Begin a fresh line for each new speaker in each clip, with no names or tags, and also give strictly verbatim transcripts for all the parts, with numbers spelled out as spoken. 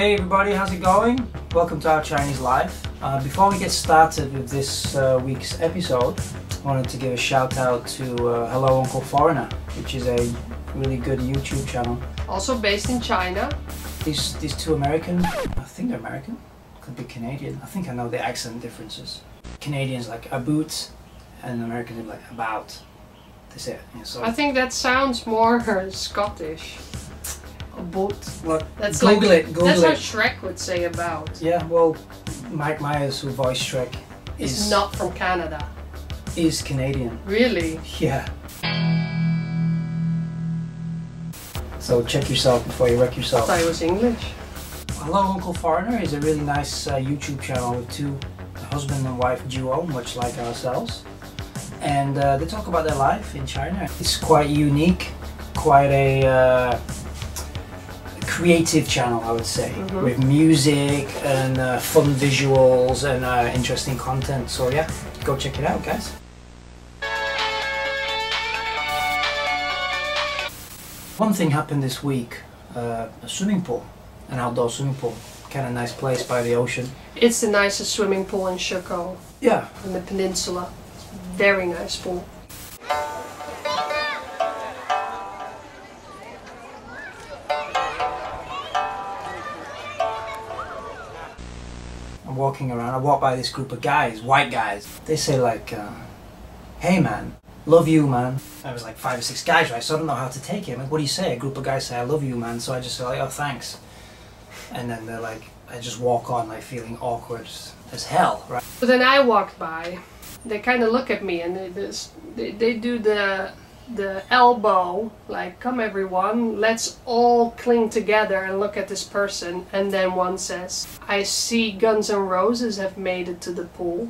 Hey everybody, how's it going? Welcome to our Chinese Life. Uh, before we get started with this uh, week's episode, I wanted to give a shout out to uh, Hello Uncle Foreigner, which is a really good YouTube channel.
Also based in China.
These, these two American, I think they're American, could be Canadian. I think I know the accent differences. Canadians like about, and Americans are like about. They say it. Yeah, so
I think that sounds more Scottish. About.
What?
That's
Google
like,
it. Google
that's
it.
how Shrek would say about.
Yeah, well, Mike Myers, who voiced Shrek,
is
is
not from Canada.
Is Canadian.
Really?
Yeah. So check yourself before you wreck yourself.
I thought it was English.
Hello Uncle Foreigner is a really nice uh, YouTube channel with two husband and wife duo, much like ourselves. And uh, they talk about their life in China. It's quite unique, quite a uh, creative channel, I would say, mm-hmm. with music and uh, fun visuals and uh, interesting content. So yeah, go check it out, guys. One thing happened this week, uh, a swimming pool, an outdoor swimming pool, kind of nice place by the ocean.
It's the nicest swimming pool in Shenzhen.
Yeah.
In the peninsula. Very nice pool.
I'm walking around, I walk by this group of guys, white guys. They say like, uh, hey man, love you man. I was like five or six guys, right, so I don't know how to take it. I'm like, what do you say? A group of guys say, I love you man, so I just say like, oh thanks. And then they're like, I just walk on like feeling awkward as hell, right?
But then I walked by, they kind of look at me and they, just, they, they do the the elbow, like come everyone, let's all cling together and look at this person, and then one says, I see Guns N' Roses have made it to the pool.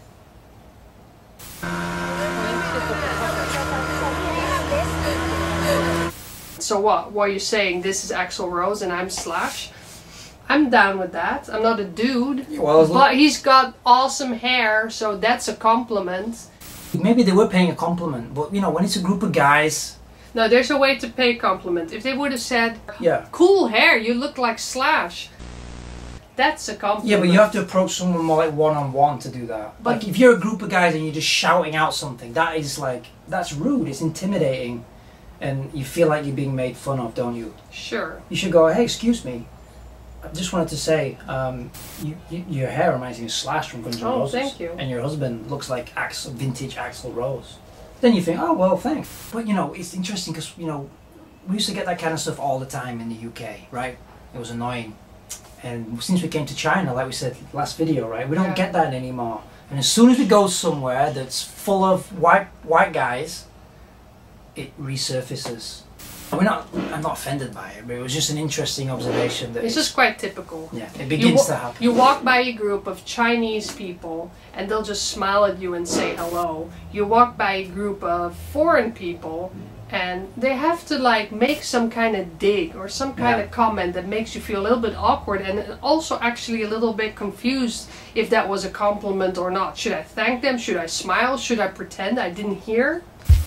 So what? What are you saying? This is Axl Rose and I'm Slash? I'm down with that. I'm not a dude, well, but he's got awesome hair, so that's a compliment.
Maybe they were paying a compliment, but you know, when it's a group of guys...
No, there's a way to pay a compliment. If they would have said,
yeah,
cool hair, you look like Slash, that's a compliment.
Yeah, but you have to approach someone more like one-on-one to do that. But like if you're a group of guys and you're just shouting out something, that is like, that's rude, it's intimidating. And you feel like you're being made fun of, don't you?
Sure.
You should go, hey, excuse me. I just wanted to say, um, you, you, your hair reminds me of Slash from Guns N'
Oh,
Roses.
thank you.
And your husband looks like Axl, vintage Axl Rose. Then you think, oh, well, thanks. But, you know, it's interesting because, you know, we used to get that kind of stuff all the time in the U K, right? It was annoying. And since we came to China, like we said last video, right, we don't yeah. get that anymore. And as soon as we go somewhere that's full of white, white guys, it resurfaces. We're not, I'm not offended by it, but it was just an interesting observation. That
it's just quite typical.
Yeah, it begins to happen.
You walk by a group of Chinese people and they'll just smile at you and say hello. You walk by a group of foreign people and they have to like make some kind of dig or some kind yeah. of comment that makes you feel a little bit awkward and also actually a little bit confused if that was a compliment or not. Should I thank them? Should I smile? Should I pretend I didn't hear?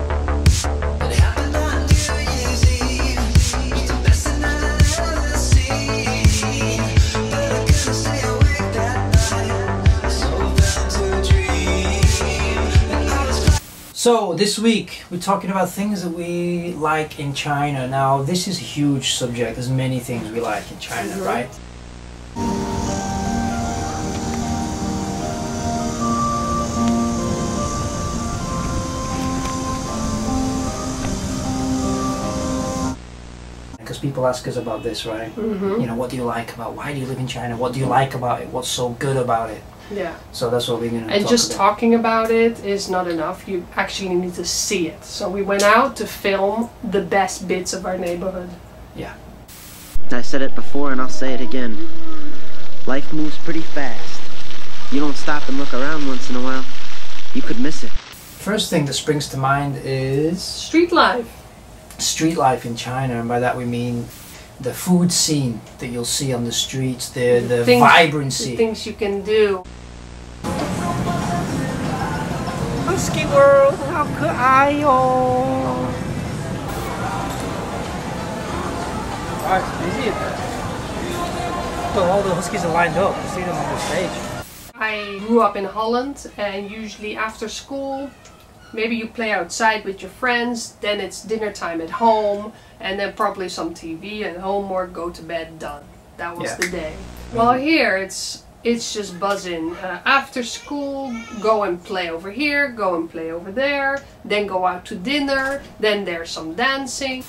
So this week we're talking about things that we like in China. Now this is a huge subject. There's many things we like in China, mm-hmm. right? Because people ask us about this, right? Mm-hmm. You know, what do you like about, why do you live in China? What do you like about it? What's so good about it?
Yeah.
So that's what we're going to
And
talk
just
about.
talking about it is not enough. You actually need to see it. So we went out to film the best bits of our neighborhood.
Yeah.
I said it before and I'll say it again. Life moves pretty fast. You don't stop and look around once in a while, you could miss it.
First thing that springs to mind is...
street life.
Street life in China, and by that we mean the food scene that you'll see on the streets, the, the
things,
vibrancy.
The things you can do.
Husky World, 好可爱哟！
哎，没戏。 look, all the huskies are lined up. You see them on the stage.
I grew up in Holland, and usually after school, maybe you play outside with your friends, then it's dinner time at home, and then probably some T V and homework, go to bed, done. That was
Yeah.
the day. Well, here it's it's just buzzing. Uh, after school, go and play over here, go and play over there, then go out to dinner, then there's some dancing.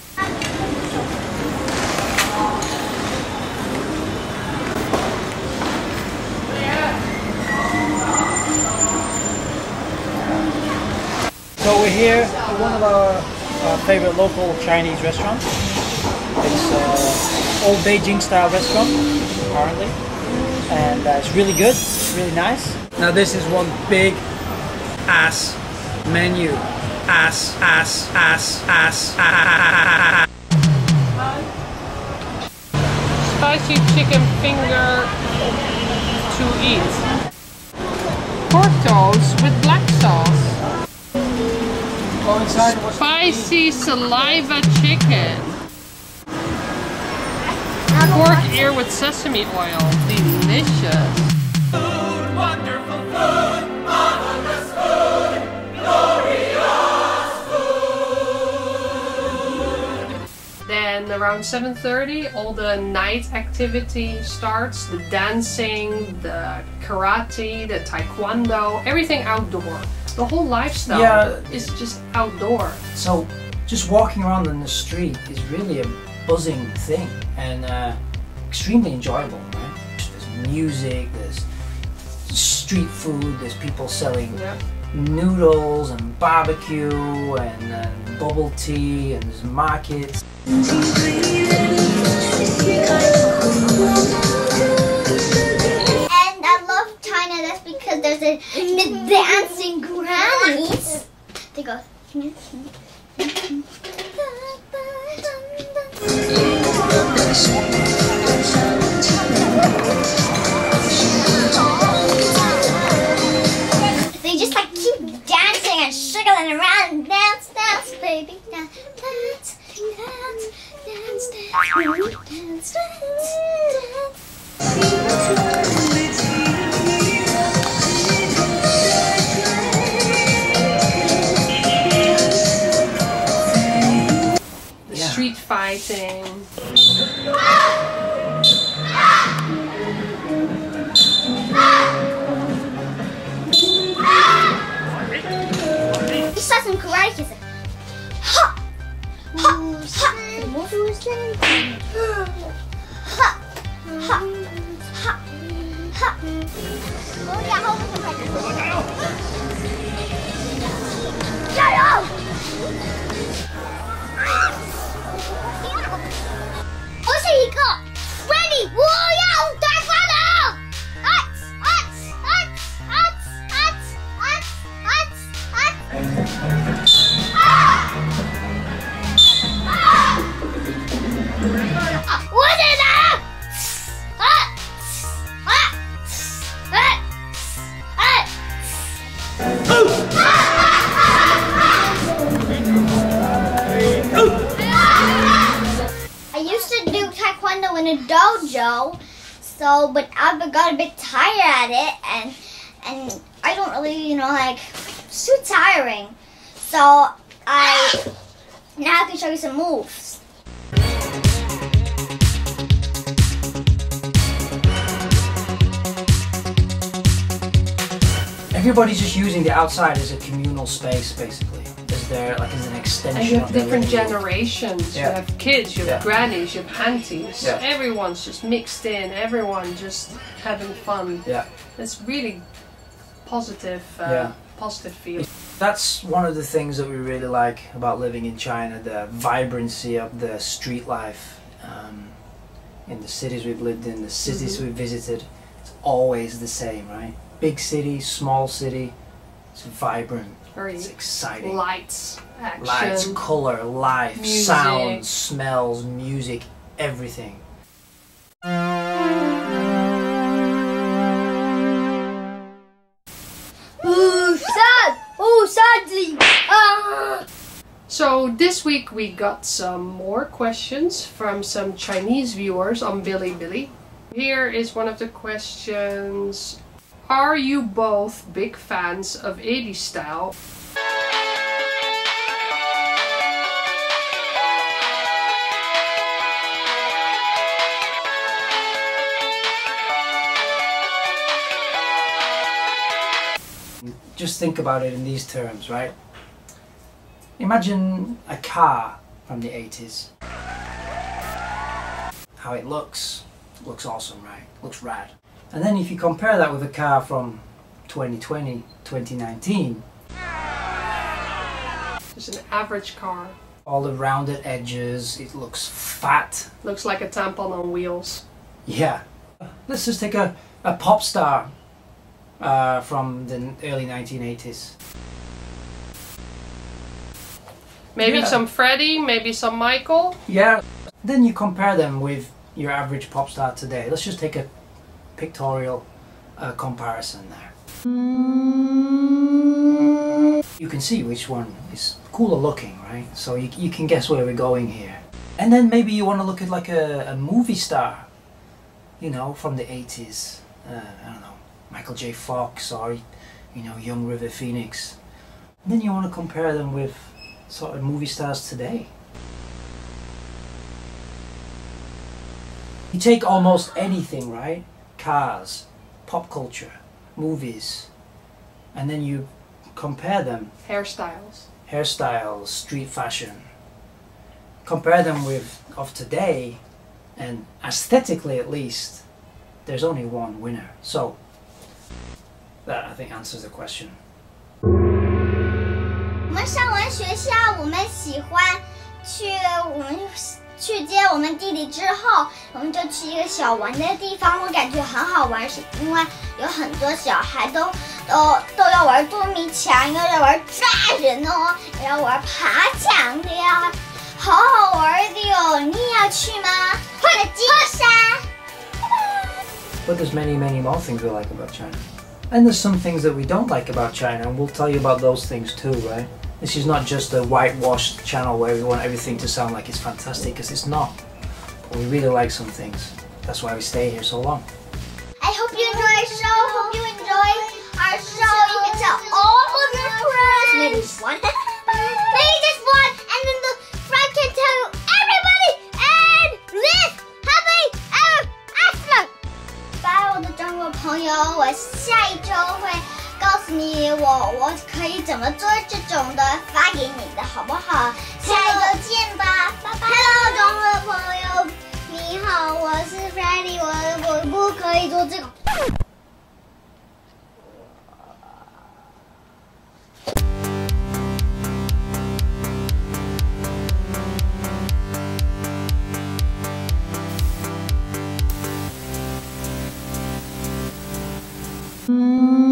So we're here at one of our, our favorite local Chinese restaurants. It's an old Beijing style restaurant, apparently. And uh, it's really good, it's really nice. Now this is one big ass menu. Ass, ass, ass, ass, ass.
Spicy chicken finger to eat. Pork toast with black sauce.
Go inside and watch
Spicy saliva chicken. Pork ear with sesame oil. Delicious.
Food, wonderful food, marvelous food, glorious food.
Then around seven thirty, all the night activity starts. The dancing, the karate, the taekwondo, everything outdoor. The whole lifestyle
Yeah.
is just outdoor.
So just walking around in the street is really a buzzing thing and uh, extremely enjoyable, right? There's music, there's street food, there's people selling
Yep.
noodles and barbecue and uh, bubble tea, and there's markets.
And I love China, that's because there's a, the dancing grannies. They go. They just like keep dancing and shiggling around and dance, dance, baby, dance, dance, dance, dance, dance, dance, dance, dance.
The street fighting.
You saw some karate kids. Ha! Ha! Ha! What was that? Ha! Ha! Ha! Ha! Oh yeah, hold on a second. Shut up! Oh, so he got Freddy! Whoa, yeah! Taekwondo! Uts! Uts! Uts! Uts! Uts! Uts! Uts! What is that? I used to do taekwondo in a dojo, so but I got a bit tired at it, and and I don't really, you know, like it's too tiring. So I now I can show you some moves.
Everybody's just using the outside as a communal space, basically. As their, like, as an extension.
And you have
of their
different
living room.
generations.
Yeah.
You have kids, you have
Yeah.
grannies, you have aunties.
Yeah.
Everyone's just mixed in. Everyone just having fun.
Yeah.
It's really positive. Uh,
Yeah.
Positive feel.
That's one of the things that we really like about living in China, the vibrancy of the street life. Um, in the cities we've lived in, the cities
Mhm.
we've visited, it's always the same, right? Big city, small city, it's vibrant,
Very
it's exciting.
lights, action.
Lights, color, life,
music.
sounds, smells, music, everything.
Ooh, sad! Oh, sadly! Ah!
So this week we got some more questions from some Chinese viewers on Bilibili. Here is one of the questions. Are you both big fans of eighties style?
Just think about it in these terms, right? Imagine a car from the eighties. How it looks. Looks awesome, right? Looks rad. And then if you compare that with a car from twenty twenty, twenty nineteen.
Just an average car.
All the rounded edges, it looks fat.
Looks like a tampon on wheels.
Yeah. Let's just take a, a pop star uh, from the early nineteen eighties.
Maybe
Yeah.
some Freddy, maybe some Michael.
Yeah. Then you compare them with your average pop star today. Let's just take a pictorial uh, comparison there. You can see which one is cooler looking, right? So you, you can guess where we're going here. And then maybe you want to look at like a, a movie star, you know, from the eighties. Uh, I don't know, Michael J. Fox or, you know, young River Phoenix. And then you want to compare them with sort of movie stars today. You take almost anything, right? Cars, pop culture, movies, and then you compare them.
Hairstyles.
Hairstyles, street fashion. Compare them with of today, and aesthetically at least, there's only one winner. So, that I think answers the question.
我们上完学校，我们喜欢去我们去接我们弟弟之后，我们就去一个小玩的地方，我感觉很好玩，是因为有很多小孩都都都要玩捉迷藏，又要玩抓人哦，又要玩爬墙的呀，好好玩的哟！你也要去吗？或者金沙？
But there's many, many more things we like about China. And there's some things that we don't like about China, and we'll tell you about those things too, right? This is not just a whitewashed channel where we want everything to sound like it's fantastic, because it's not. But we really like some things. That's why we stay here so long.
I hope you enjoy our show. Hope you enjoy our show. You can tell all of your friends. Maybe just one. Maybe just one. And then the friend can tell everybody. And live happily ever after. 拜，我的中国朋友，我下一周会告诉你我我可以怎么做这种的，发给你的，好不好？下一周见吧，拜拜。Hello， 中国的朋友，你好，我是 Freddy， 我我不可以做这个。Mm.